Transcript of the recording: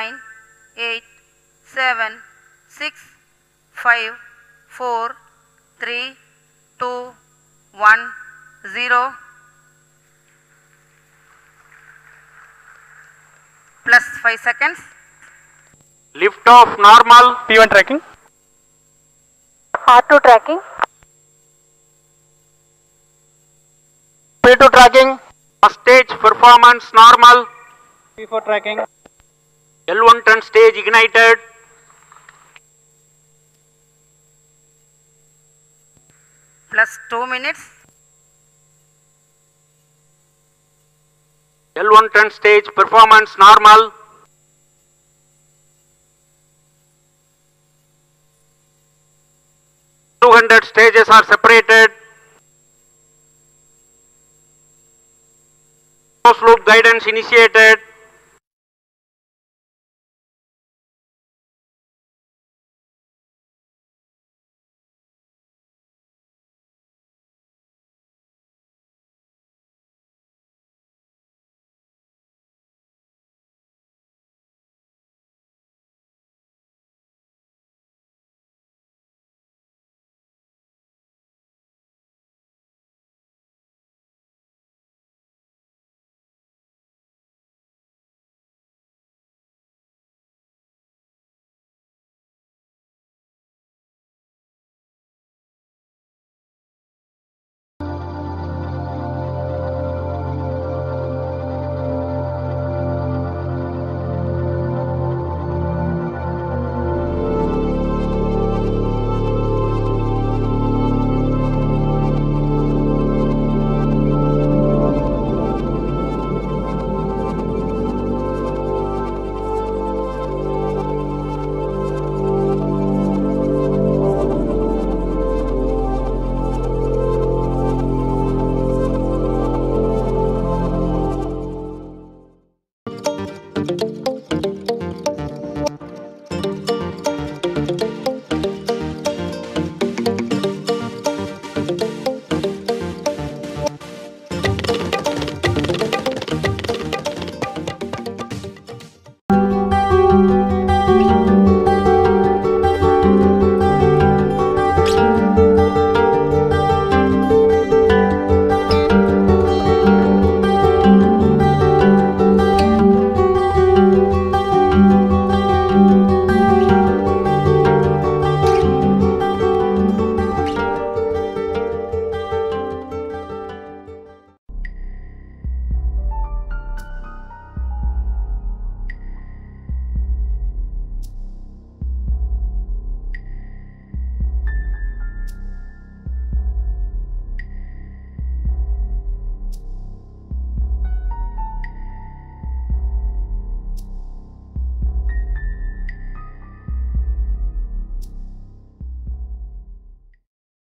9, 8, 7, 6, 5, 4, 3, 2, 1, 0. Plus 5 seconds. Lift off normal. P1 tracking. R2 tracking. P2 tracking. First stage performance normal. P4 tracking. L1 turn stage ignited. Plus 2 minutes. L1 turn stage performance normal. .200 stages are separated. Closed loop guidance initiated.